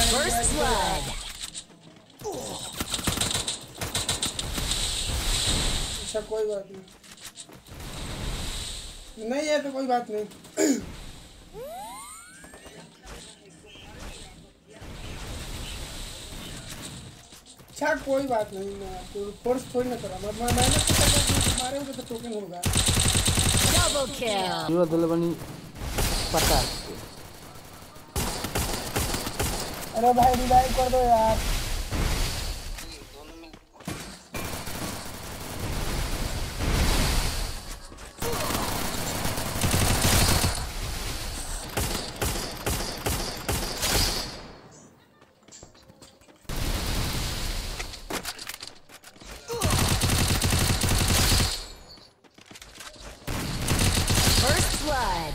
First blood. अच्छा कोई बात नहीं, नहीं है तो कोई बात नहीं। अच्छा कोई बात नहीं, मैं आपको फोर्स थोड़ी ना करा, मैं मेहनत तो कर रहा हूँ, तुम्हारे ऊपर तो टोकन होगा। Double kill. Dua dulu bani patah. अरे भाई रिवाइव कर दो यार। First blood.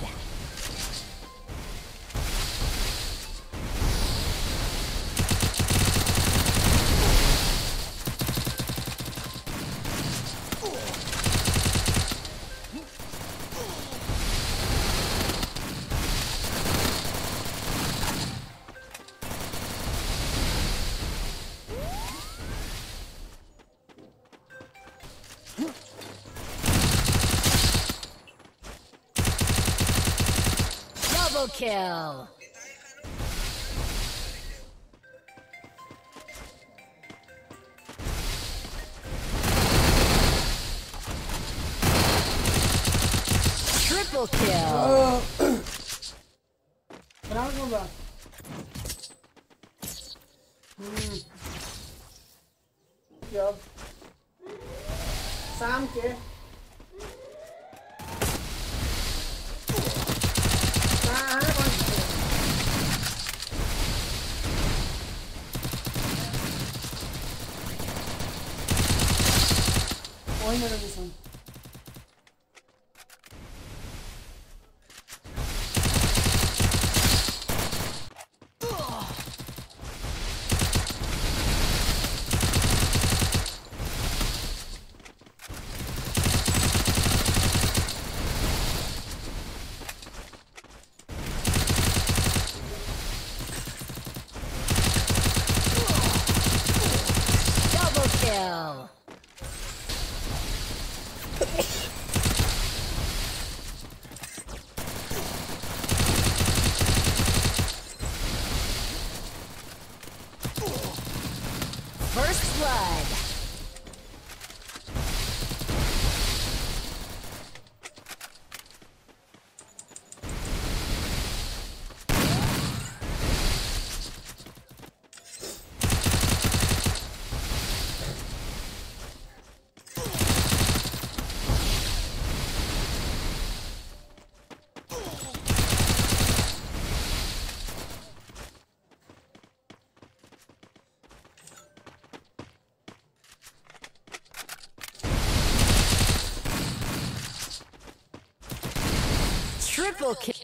Double kill. Triple kill. Round होगा। जब शाम के वही मेरा मिशन। Double kill. First blood. Triple kill.